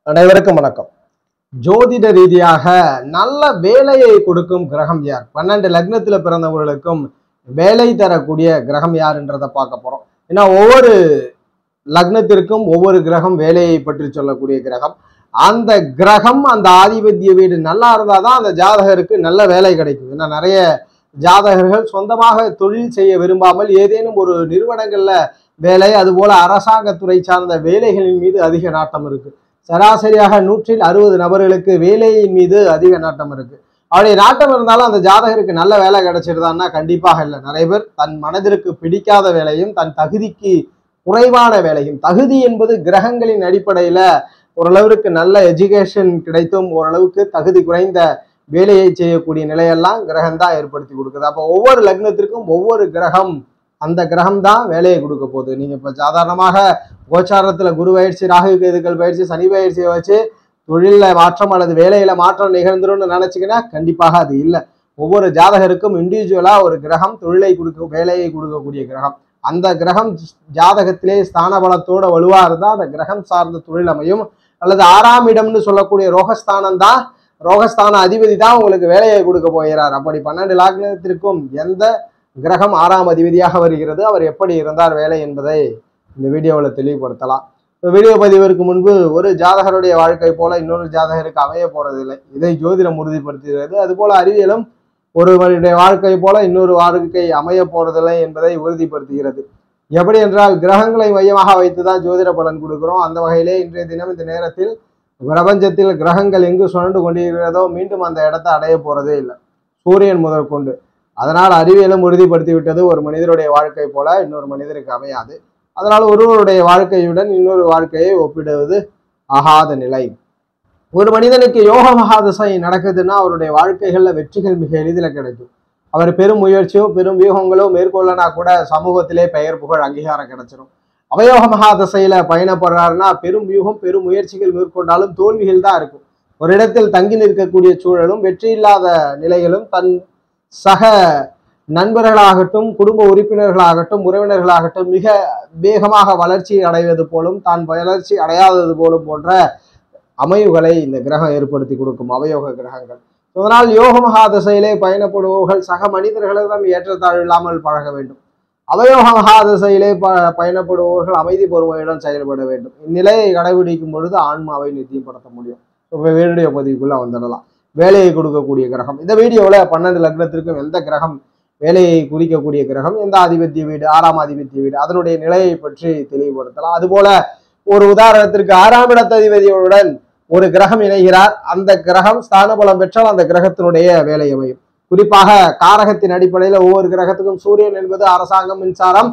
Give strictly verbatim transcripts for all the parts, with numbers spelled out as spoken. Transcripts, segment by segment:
அனைவருக்கும் வணக்கம். ஜோதிட ரீதியாக நல்ல வேலையை கொடுக்கும் கிரகம் யார்? பன்னெண்டு லக்னத்துல பிறந்தவர்களுக்கும் வேலை தரக்கூடிய கிரகம் யாருன்றதை பார்க்க போறோம். ஏன்னா ஒவ்வொரு லக்னத்திற்கும் ஒவ்வொரு கிரகம் வேலையை பற்றி சொல்லக்கூடிய கிரகம். அந்த கிரகம் அந்த ஆதிபத்திய வீடு நல்லா இருந்தாதான் அந்த ஜாதகருக்கு நல்ல வேலை கிடைக்கும். ஏன்னா நிறைய ஜாதகர்கள் சொந்தமாக தொழில் செய்ய விரும்பாமல் ஏதேனும் ஒரு நிறுவனங்கள்ல வேலை, அதுபோல அரசாங்கத்துறை சார்ந்த வேலைகளின் மீது அதிக நாட்டம் இருக்கு. சராசரியாக நூற்றில் அறுபது நபர்களுக்கு வேலையின் மீது அதிக நாட்டம் இருக்கு. அவருடைய நாட்டம் இருந்தாலும் அந்த ஜாதகருக்கு நல்ல வேலை கிடைச்சிருதான்னா கண்டிப்பாக இல்லை. நிறைய பேர் தன் மனதிற்கு பிடிக்காத வேலையும் தன் தகுதிக்கு குறைவான வேலையும், தகுதி என்பது கிரகங்களின் அடிப்படையில ஓரளவுக்கு நல்ல எஜுகேஷன் கிடைத்தும் ஓரளவுக்கு தகுதி குறைந்த வேலையை செய்யக்கூடிய நிலையெல்லாம் கிரகம் தான் ஏற்படுத்தி கொடுக்குது. அப்போ ஒவ்வொரு லக்னத்திற்கும் ஒவ்வொரு கிரகம் அந்த கிரகம் தான் வேலையை கொடுக்க போகுது. நீங்க இப்ப சாதாரணமாக கோச்சாரத்துல குரு பயிற்சி, ராகு கேதுக்கள் பயிற்சி, சனி பயிற்சியை வச்சு தொழில மாற்றம் அல்லது வேலையில மாற்றம் நிகழ்ந்துரும்னு நினைச்சுக்கினா கண்டிப்பாக அது இல்லை. ஒவ்வொரு ஜாதகருக்கும் இண்டிவிஜுவலா ஒரு கிரகம் தொழிலை கொடுக்க வேலையை கொடுக்கக்கூடிய கிரகம். அந்த கிரகம் ஜாதகத்திலே ஸ்தான பலத்தோட வலுவா இருந்தா அந்த கிரகம் சார்ந்த தொழில் அமையும். அல்லது ஆறாம் இடம்னு சொல்லக்கூடிய ரோகஸ்தானம் தான், ரோகஸ்தான அதிபதி தான் உங்களுக்கு வேலையை கொடுக்க போகிறார். அப்படி பன்னெண்டு லக்னத்திற்கும் எந்த கிரகம் ஆறாம் அதிபதியாக வருகிறது, அவர் எப்படி இருந்தார் வேலை என்பதை இந்த வீடியோவில் தெளிவுபடுத்தலாம். இப்போ வீடியோ பதிவிற்கு முன்பு ஒரு ஜாதகருடைய வாழ்க்கை போல இன்னொரு ஜாதகருக்கு அமைய போறதில்லை, இதை ஜோதிடம் உறுதிப்படுத்துகிறது. அதுபோல அறிவியலும் ஒருவருடைய வாழ்க்கை போல இன்னொரு வாழ்க்கை அமைய போறதில்லை என்பதை உறுதிப்படுத்துகிறது. எப்படி என்றால் கிரகங்களை மையமாக வைத்துதான் ஜோதிட பலன் கொடுக்கிறோம். அந்த வகையிலே இன்றைய தினம் இந்த நேரத்தில் பிரபஞ்சத்தில் கிரகங்கள் எங்கு சுழண்டு கொண்டிருக்கிறதோ மீண்டும் அந்த இடத்தை அடைய போறதே இல்லை, சூரியன் முதல் கொண்டு. அதனால் அறிவியலும் உறுதிப்படுத்தி விட்டது, ஒரு மனிதருடைய வாழ்க்கை போல இன்னொரு மனிதருக்கு அமையாது. அதனால் ஒருவருடைய வாழ்க்கையுடன் இன்னொரு வாழ்க்கையை ஒப்பிடுவது ஆகாத நிலை. ஒரு மனிதனுக்கு யோக மகாதசை நடக்குதுன்னா அவருடைய வாழ்க்கைகள்ல வெற்றிகள் மிக எளிதில் கிடைக்கும். அவர் பெரும் முயற்சியோ பெரும் வியூகங்களோ மேற்கொள்ளனா கூட சமூகத்திலே பெயர் புகழ் அங்கீகாரம் கிடைச்சிடும். அவயோக மகாதசையில பயணப்படுறாருன்னா பெரும் வியூகம் பெரும் முயற்சிகள் மேற்கொண்டாலும் தோல்விகள் தான் இருக்கும். ஒரு இடத்தில் தங்கி நிற்கக்கூடிய சூழலும் வெற்றி இல்லாத நிலைகளும் தன் சக நண்பர்களாகட்டும் குடும்ப உறுப்பினர்களாகட்டும் உறவினர்களாகட்டும் மிக வேகமாக வளர்ச்சி அடைவது போலும் தான் வளர்ச்சி அடையாதது போலும் போன்ற அமைவுகளை இந்த கிரகம் ஏற்படுத்தி கொடுக்கும், அவயோக கிரகங்கள். அதனால் யோக மகாதசையிலே பயணப்படுபவர்கள் சக மனிதர்களிடம் ஏற்றத்தாழ்வு இல்லாமல் பழக வேண்டும். அவயோக மகாதசையிலே ப பயணப்படுபவர்கள் அமைதி பொறுமையுடன் செயல்பட வேண்டும். இந்நிலையை கடைபிடிக்கும் பொழுது ஆன்மாவை நித்தியப்படுத்த முடியும். வீடியோ பதிவுக்குள்ள வந்துடலாம். வேலையை கொடுக்கக்கூடிய கிரகம் இந்த வீடியோவில் பன்னெண்டு லக்னத்திற்கும் எந்த கிரகம் வேலையை குறிக்கக்கூடிய கிரகம், எந்த ஆதிபத்திய வீடு, ஆறாம் ஆதிபத்திய வீடு, அதனுடைய நிலையை பற்றி தெளிவுபடுத்தலாம். அதுபோல ஒரு உதாரணத்திற்கு ஆறாம் இடத்ததிபதியுடன் ஒரு கிரகம் இணைகிறார். அந்த கிரகம் ஸ்தான பலம் பெற்றால் அந்த கிரகத்தினுடைய வேலை அமையும். குறிப்பாக காரகத்தின் அடிப்படையில் ஒவ்வொரு கிரகத்துக்கும் சூரியன் என்பது அரசாங்கம், மின்சாரம்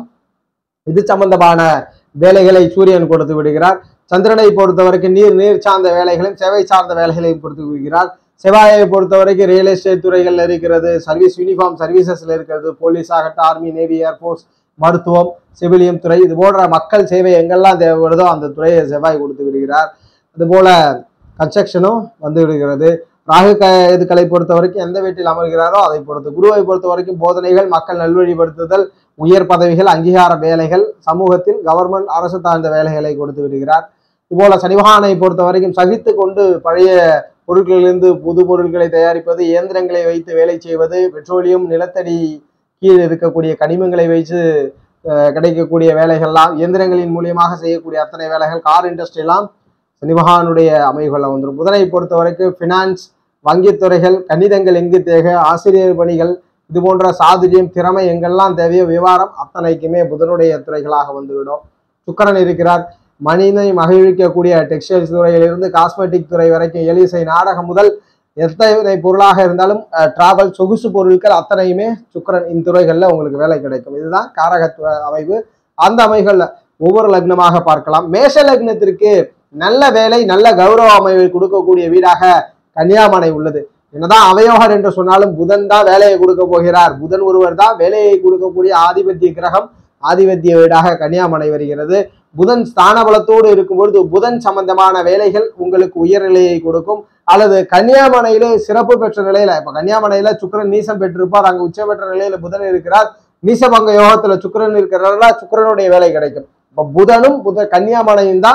இது சம்பந்தமான வேலைகளை சூரியன் கொடுத்து விடுகிறார். சந்திரனை பொறுத்த வரைக்கும் நீர் நீர் சார்ந்த வேலைகளையும் சேவை சார்ந்த வேலைகளையும் கொடுத்து விடுகிறார். செவ்வாயை பொறுத்த வரைக்கும் ரியல் எஸ்டேட் துறைகள்ல இருக்கிறது, சர்வீஸ் யூனிஃபார்ம் சர்வீசஸ்ல இருக்கிறது, போலீஸ் ஆகட்டும், ஆர்மி, நேவி, ஏர்போர்ஸ், மருத்துவம், சிவிலியம் துறை, இது போன்ற மக்கள் சேவை எங்கெல்லாம் தேவைப்படுதோ அந்த துறையை செவ்வாய் கொடுத்து விடுகிறார். அதுபோல கன்ஸ்ட்ரக்ஷனும் வந்து விடுகிறது. ராகு கேதுக்களை பொறுத்த வரைக்கும் எந்த வீட்டில் அமர்கிறாரோ அதை பொறுத்து. குருவை பொறுத்த வரைக்கும் போதனைகள், மக்கள் நல்வழிப்படுத்துதல், உயர் பதவிகள், அங்கீகார வேலைகள், சமூகத்தில் கவர்மெண்ட் அரசு சார்ந்த வேலைகளை கொடுத்து விடுகிறார். இதுபோல சனிபகவானை பொறுத்த வரைக்கும் சகித்து கொண்டு பழைய பொருட்களிலிருந்து புது பொருட்களை தயாரிப்பது, இயந்திரங்களை வைத்து வேலை செய்வது, பெட்ரோலியம், நிலத்தடி கீழ் இருக்கக்கூடிய கனிமங்களை வைத்து கிடைக்கக்கூடிய வேலைகள்லாம் இயந்திரங்களின் மூலியமாக செய்யக்கூடிய அத்தனை வேலைகள், கார் இண்டஸ்ட்ரி எல்லாம் சனிபகவானுடைய அமைவுகளில் வந்துடும். புதனை பொறுத்த வரைக்கும் ஃபினான்ஸ், வங்கித்துறைகள், கணிதங்கள் எங்கு தேவை, ஆசிரியர் பணிகள், இது போன்ற சாதுரியம், திறமை எங்கெல்லாம் தேவையோ விவகாரம் அத்தனைக்குமே புதனுடைய துறைகளாக வந்துவிடும். சுக்கிரன் இருக்கிறார். மனிதனை மகிழ்விக்கக்கூடிய டெக்ஸ்டைல்ஸ் துறையிலிருந்து காஸ்மெட்டிக் துறை வரைக்கும், எலிசை, நாடகம் முதல் எத்தனை பொருளாக இருந்தாலும் டிராவல், சொகுசு பொருட்கள் அத்தனையுமே சுக்கிரன் இந்த துறைகளில் உங்களுக்கு வேலை கிடைக்கும். இதுதான் காரகத்துவ அமைவு. அந்த அமைவுகளில் ஒவ்வொரு லக்னமாக பார்க்கலாம். மேஷ லக்னத்திற்கு நல்ல வேலை நல்ல கௌரவ அமைவை கொடுக்கக்கூடிய வீடாக கன்னியாமனை உள்ளது. என்னதான் அவயோகர் என்று சொன்னாலும் புதன் தான் வேலையை கொடுக்க போகிறார். புதன் ஒருவர் தான் வேலையை கொடுக்கக்கூடிய ஆதிபத்திய கிரகம். ஆதிபத்திய வீடாக கன்னியாமனை வருகிறது. புதன் ஸ்தான பலத்தோடு இருக்கும் பொழுது புதன் சம்பந்தமான வேலைகள் உங்களுக்கு உயர்நிலையை கொடுக்கும். அல்லது கன்னியாமனையிலே சிறப்பு பெற்ற நிலையில, இப்ப கன்னியாமனையில சுக்கிரன் நீசம் பெற்றிருப்பார், அங்கு உச்ச பெற்ற நிலையில புதன் இருக்கிறார். நீசபங்க யோகத்துல சுக்கிரன் இருக்கிறனால சுக்கிரனுடைய வேலை கிடைக்கும். இப்ப புதனும் புத கன்னியாமனையும் தான்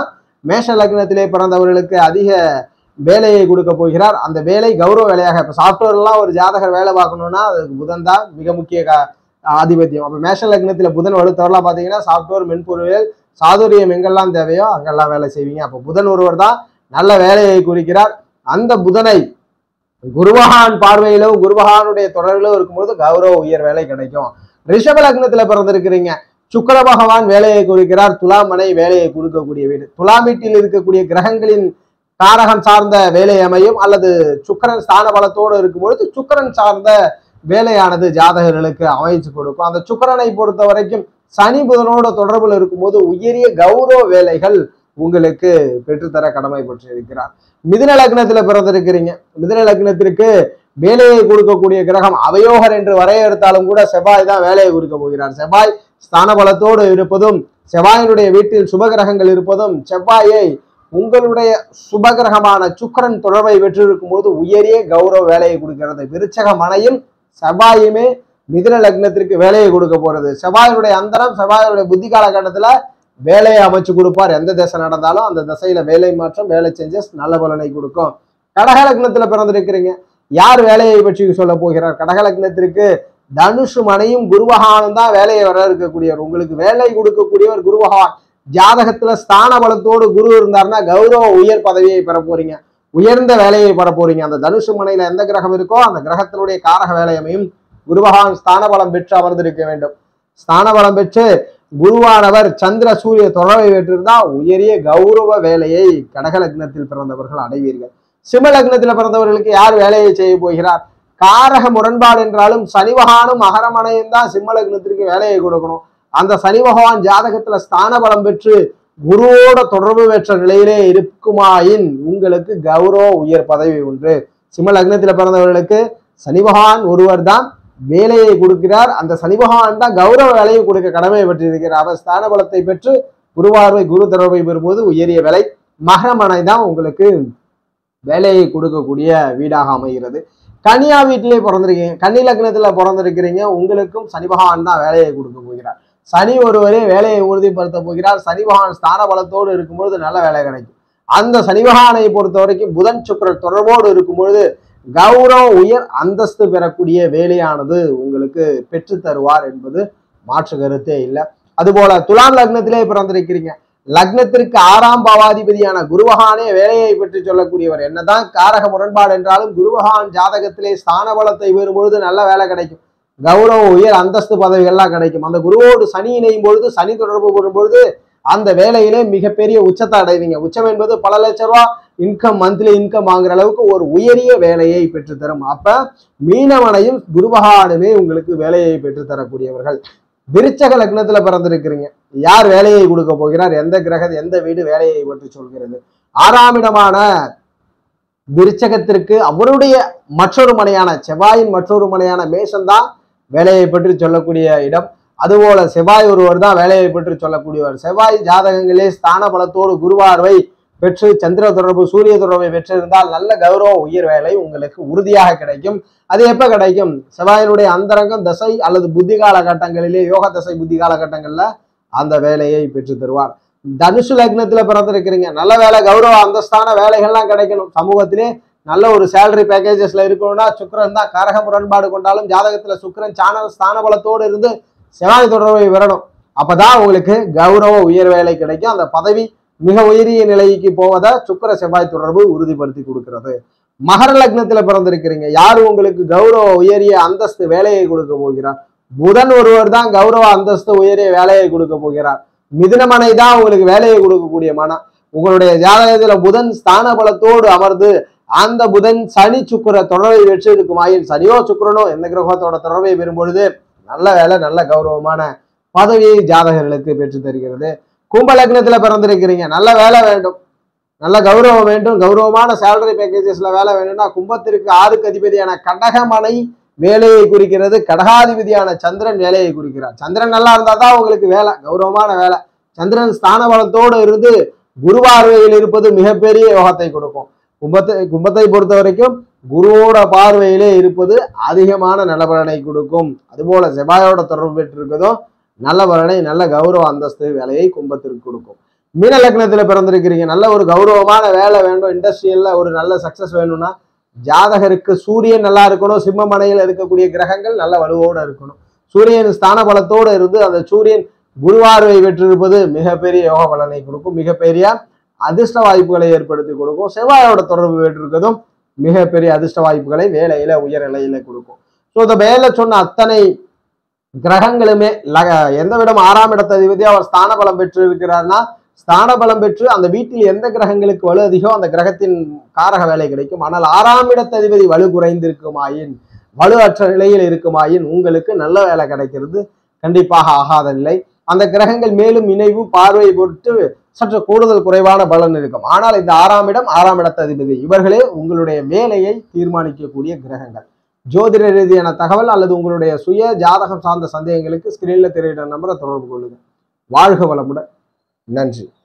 மேஷ லக்னத்திலே பிறந்தவர்களுக்கு அதிக வேலையை கொடுக்க போகிறார். அந்த வேலை கௌரவ வேலையாக, இப்போ சாஃப்ட்வேர்லாம் ஒரு ஜாதகர் வேலை பார்க்கணும்னா அதுக்கு புதன் தான் மிக முக்கிய ஆதிபத்தியம். அப்போ மேஷ லக்னத்துல புதன் வலுத்தவரெல்லாம் பார்த்தீங்கன்னா சாஃப்ட்வேர், மென்பொருள், சாதுரியம் எங்கெல்லாம் தேவையோ அங்கெல்லாம் வேலை செய்வீங்க. அப்போ புதன் ஒருவர் தான் நல்ல வேலையை குறிக்கிறார். அந்த புதனை குருபகான் பார்வையிலும் குருபகானுடைய தொடரிலும் இருக்கும்போது கௌரவ உயர் வேலை கிடைக்கும். ரிஷப லக்னத்துல பிறந்திருக்கிறீங்க, சுக்கிர பகவான் வேலையை குறிக்கிறார். துலாம் மனை வேலையை கொடுக்கக்கூடிய வீடு. துலாம் வீட்டில் இருக்கக்கூடிய கிரகங்களின் காரகம் சார்ந்த வேலை அமையும், அல்லது சுக்கிரன் ஸ்தான பலத்தோடு இருக்கும்பொழுது சுக்கிரன் சார்ந்த வேலையானது ஜாதகர்களுக்கு அமைச்சு கொடுக்கும். அந்த சுக்கிரனை பொறுத்த வரைக்கும் சனி புதனோட தொடர்புல இருக்கும்போது உயரிய கௌரவ வேலைகள் உங்களுக்கு பெற்றுத்தர கடமை பெற்றிருக்கிறார். மிதுன லக்னத்துல பிறந்திருக்கிறீங்க, மிதுன லக்னத்திற்கு வேலையை கொடுக்கக்கூடிய கிரகம் அவயோகர் என்று வரையறுத்தாலும் கூட செவ்வாய் தான் வேலையை கொடுக்க போகிறார். செவ்வாய் ஸ்தான பலத்தோடு இருப்பதும் செவ்வாயினுடைய வீட்டில் சுபகிரகங்கள் இருப்பதும் செவ்வாயை உங்களுடைய சுபகிரகமான சுக்கிரன் தொடர்பை பெற்றிருக்கும் போது உயரிய கௌரவ வேலையை கொடுக்கிறது. விருச்சக மனையும் செவ்வாயுமே மிதுன லக்னத்திற்கு வேலையை கொடுக்க போறது. செவ்வாயினுடைய அந்தரம் செவ்வாயினுடைய புத்தி காலகட்டத்துல வேலையை அமைச்சு கொடுப்பார். எந்த திசை நடந்தாலும் அந்த திசையில வேலை மாற்றம், வேலை சேஞ்சஸ் நல்ல பலனை கொடுக்கும். கடக லக்னத்துல பிறந்திருக்கிறீங்க, யார் வேலையை பற்றி சொல்ல போகிறார்? கடக லக்னத்திற்கு தனுஷு மனையும் குருபகானும் தான் வேலையை வர இருக்கக்கூடியவர். உங்களுக்கு வேலை கொடுக்கக்கூடியவர் குருபகான். ஜாதகத்துல ஸ்தான பலத்தோடு குரு இருந்தாருன்னா கௌரவ உயர் பதவியை பெற போறீங்க, உயர்ந்த வேலையை பெற போறீங்க. அந்த தனுஷு மனையில எந்த கிரகம் இருக்கோ அந்த கிரகத்தினுடைய காரக வேலையமையும் குருபகான் ஸ்தான பலம் பெற்று அமர்ந்திருக்க வேண்டும். ஸ்தான பலம் பெற்று குருவானவர் சந்திர சூரிய தொடர்பை பெற்றிருந்தா உயரிய கௌரவ வேலையை கடக லக்னத்தில் பிறந்தவர்கள் அடைவீர்கள். சிம்ம லக்னத்தில் பிறந்தவர்களுக்கு யார் வேலையை செய்ய போகிறார்? காரக முரண்பாடு என்றாலும் சனி பகவானும் மகரமனையும் தான் சிம்ம லக்னத்திற்கு வேலையை கொடுக்கணும். அந்த சனி பகவான் ஜாதகத்துல ஸ்தான பலம் பெற்று குருவோட தொடர்பு பெற்ற நிலையிலே இருக்குமாயின் உங்களுக்கு கௌரவ உயர் பதவி உண்டு. சிம்ம லக்னத்துல பிறந்தவர்களுக்கு சனி பகவான் ஒருவர் தான் வேலையை கொடுக்கிறார். அந்த சனி பகவான் தான் கௌரவ வேலையை கொடுக்க கடமை பெற்றிருக்கிறார். அவர் ஸ்தான பலத்தை பெற்று குருவார்வை குரு தொடர்பை பெறும்போது உயரிய வேலை. மகரமனை தான் உங்களுக்கு வேலையை கொடுக்கக்கூடிய வீடாக அமைகிறது. கன்னியா வீட்டிலே பிறந்திருக்கீங்க, கன்னி லக்னத்துல பிறந்திருக்கிறீங்க, உங்களுக்கும் சனி பகவான் தான் வேலையை கொடுக்க போகிறார். சனி ஒருவரே வேலையை உறுதிப்படுத்த போகிறார். சனி பகவான் ஸ்தான பலத்தோடு இருக்கும்பொழுது நல்ல வேலை கிடைக்கும். அந்த சனி பகவானை பொறுத்த வரைக்கும் புதன் சுக்கிரன் தொடர்போடு இருக்கும்பொழுது கௌரவ உயர் அந்தஸ்து பெறக்கூடிய வேலையானது உங்களுக்கு பெற்று தருவார் என்பது மாற்று கருத்தே இல்லை. அதுபோல துலாம் லக்னத்திலே பிறந்திருக்கிறீங்க, லக்னத்திற்கு ஆறாம் பாவாதிபதியான குருபகானே வேலையை பெற்று சொல்லக்கூடியவர். என்னதான் காரக முரண்பாடு என்றாலும் குருபகான் ஜாதகத்திலே ஸ்தான பலத்தை பெறும்பொழுது நல்ல வேலை கிடைக்கும், கௌரவ உயர் அந்தஸ்து பதவிகள்லாம் கிடைக்கும். அந்த குருவோடு சனி இணையும் பொழுது, சனி தொடர்பு வரும்பொழுது அந்த வேலையிலே மிகப்பெரிய உச்சத்தை அடைவீங்க. உச்சம் என்பது பல லட்சம் ரூபா இன்கம், மந்த்லி இன்கம் வாங்குற அளவுக்கு ஒரு உயரிய வேலையை பெற்றுத்தரும். அப்ப மீனவனையும் குருபகானுமே உங்களுக்கு வேலையை பெற்றுத்தரக்கூடியவர்கள். விருச்சக லக்னத்துல பிறந்திருக்கிறீங்க, யார் வேலையை கொடுக்க போகிறார்? எந்த கிரகம் எந்த வீடு வேலையை பற்றி சொல்கிறது? ஆறாம் இடமான விருச்சகத்திற்கு அவருடைய மற்றொரு மனையான செவ்வாயின் மற்றொரு மனையான மேஷம்தான் வேலையை பற்றி சொல்லக்கூடிய இடம். அதுபோல செவ்வாய் ஒருவர் தான் வேலையை பற்றி சொல்லக்கூடியவர். செவ்வாய் ஜாதகங்களே ஸ்தான பலத்தோடு குருவார்வை பெற்று சந்திர தொடர்பு சூரிய தொடர்பை பெற்றிருந்தால் நல்ல கௌரவ உயர் வேலை உங்களுக்கு உறுதியாக கிடைக்கும். அது எப்ப கிடைக்கும்? செவ்வாயினுடைய அந்தரங்கம் தசை அல்லது புத்தி காலகட்டங்களிலே, யோக தசை புத்தி காலகட்டங்கள்ல அந்த வேலையை பெற்று தருவார். தனுசு லக்னத்துல பிறந்திருக்கிறீங்க, நல்ல வேலை, கௌரவ அந்தஸ்தான வேலைகள்லாம் கிடைக்கணும். சமூகத்திலே நல்ல ஒரு சேலரி பேக்கேஜஸ்ல இருக்கணும்னா சுக்கிரன் தான். காரக முரண்பாடு கொண்டாலும் ஜாதகத்துல சுக்கிரன் சாண ஸ்தான பலத்தோடு இருந்து செவ்வாய் தொடர்பை பெறணும். அப்பதான் உங்களுக்கு கௌரவ உயர் வேலை கிடைக்கும். அந்த பதவி மிக உயரிய நிலைக்கு போவதை சுக்கிர செவ்வாய் தொடர்பு உறுதிப்படுத்தி கொடுக்கிறது. மகர லக்னத்துல பிறந்திருக்கிறீங்க, யாரு உங்களுக்கு கௌரவ உயரிய அந்தஸ்து வேலையை கொடுக்க போகிறார்? புதன் ஒருவர் தான் கௌரவ அந்தஸ்து உயரிய வேலையை கொடுக்க போகிறார். மிதுனமனை தான் உங்களுக்கு வேலையை கொடுக்கக்கூடிய மனம். உங்களுடைய ஜாதகத்துல புதன் ஸ்தான பலத்தோடு அமர்ந்து அந்த புதன் சனி சுக்கிர தொடர்பை வெற்றி இருக்குமாயின், சனியோ சுக்கிரனோ எந்த கிரகத்தோட தொடர்பை பெறும்பொழுது நல்ல வேலை, நல்ல கௌரவமான பதவியை ஜாதகர்களுக்கு பெற்று தருகிறது. கும்ப லக்னத்துல பிறந்திருக்கிறீங்க, நல்ல வேலை வேண்டும், நல்ல கௌரவம் வேண்டும், கௌரவமான சேலரி பேக்கேஜஸ்ல வேலை வேணும்னா கும்பத்திற்கு ஆறுக்கு அதிபதியான கடகமனை வேலையை குறிக்கிறது. கடகாதிபதியான சந்திரன் வேலையை குறிக்கிறார். சந்திரன் நல்லா இருந்தா தான் உங்களுக்கு வேலை, கௌரவமான வேலை. சந்திரன் ஸ்தான பலத்தோடு இருந்து குருவார்வையில் இருப்பது மிகப்பெரிய யோகத்தை கொடுக்கும். கும்பத்தை கும்பத்தை பொறுத்த வரைக்கும் குருவோட பார்வையிலே இருப்பது அதிகமான நல்ல பலனை கொடுக்கும். அதுபோல செவ்வாயோட தொடர்பு பெற்றிருக்கதும் நல்ல பலனை, நல்ல கௌரவ அந்தஸ்து வேலையை கும்பத்திற்கு கொடுக்கும். மீன லக்னத்துல பிறந்திருக்கிறீங்க, நல்ல ஒரு கௌரவமான வேலை வேண்டும், இண்டஸ்ட்ரியல்ல ஒரு நல்ல சக்சஸ் வேணும்னா ஜாதகருக்கு சூரியன் நல்லா இருக்கணும். சிம்ம மனையில் இருக்கக்கூடிய கிரகங்கள் நல்ல வலுவோடு இருக்கணும். சூரியன் ஸ்தான பலத்தோடு இருந்து அந்த சூரியன் குருவார்வை பெற்றிருப்பது மிகப்பெரிய யோக பலனை கொடுக்கும், மிகப்பெரிய அதிர்ஷ்ட வாய்ப்புகளை ஏற்படுத்தி கொடுக்கும். செவ்வாயோட தொடர்பு பெற்றிருக்கதும் மிகப்பெரிய அதிர்ஷ்ட வாய்ப்புகளை வேலையில உயர் நிலையில கொடுக்கும். ஸோ இந்த வேலை சொன்ன அத்தனை கிரகங்களுமே எந்த விடம் ஆறாம் இடத்த அதிபதியா அவர் ஸ்தான பலம் பெற்று இருக்கிறார்னா, ஸ்தான பலம் பெற்று அந்த வீட்டில் எந்த கிரகங்களுக்கு வலு அதிகம் அந்த கிரகத்தின் காரக வேலை கிடைக்கும். ஆனால் ஆறாம் இடத்த அதிபதி வலு குறைந்திருக்குமாயின், வலு அற்ற நிலையில் இருக்குமாயின் உங்களுக்கு நல்ல வேலை கிடைக்கிறது கண்டிப்பாக ஆகாத நிலை. அந்த கிரகங்கள் மேலும் இணைவு பார்வை பொறுத்து சற்று கூடுதல் குறைவான பலன் இருக்கும். ஆனால் இந்த ஆறாம் இடம் ஆறாம் இடத்த அதிபதி இவர்களே உங்களுடைய வேலையை தீர்மானிக்கக்கூடிய கிரகங்கள். ஜோதிட ரீதியான தகவல் அல்லது உங்களுடைய சுய ஜாதகம் சார்ந்த சந்தேகங்களுக்கு ஸ்கிரீன்ல தெரியுற நம்பரை தொடர்பு கொள்ளுங்க. வாழ்க வளமுடன். நன்றி.